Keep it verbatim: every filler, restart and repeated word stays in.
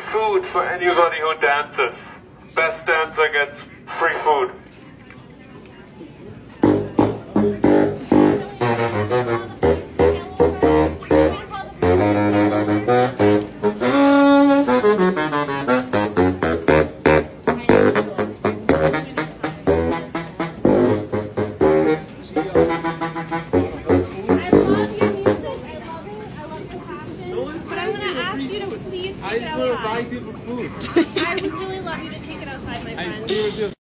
food for anybody who dances. Best dancer gets free food. I just want to buy people food. I would really love you to take it outside, my friend. I seriously